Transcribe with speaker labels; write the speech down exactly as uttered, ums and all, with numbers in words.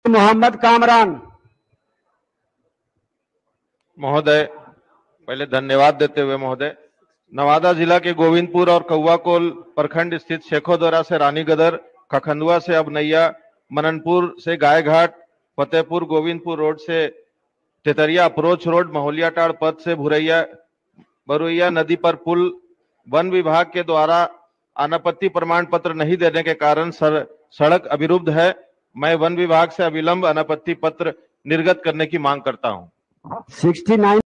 Speaker 1: मोहम्मद कामरान
Speaker 2: महोदय, पहले धन्यवाद देते हुए महोदय, नवादा जिला के गोविंदपुर और कौवाकोल प्रखंड स्थित शेखोदरा से रानीगदर, खखंदुआ से अबनैया, मननपुर से गायघाट, फतेहपुर गोविंदपुर रोड से तेतरिया अप्रोच रोड, महोलियाटाड़ पथ से भुरैया बरुइया नदी पर पुल वन विभाग के द्वारा अनापत्ति प्रमाण पत्र नहीं देने के कारण सर, सड़क अवरुद्ध है। मैं वन विभाग से अविलंब अनापत्ति पत्र निर्गत करने की मांग करता हूं।
Speaker 1: Sixty nine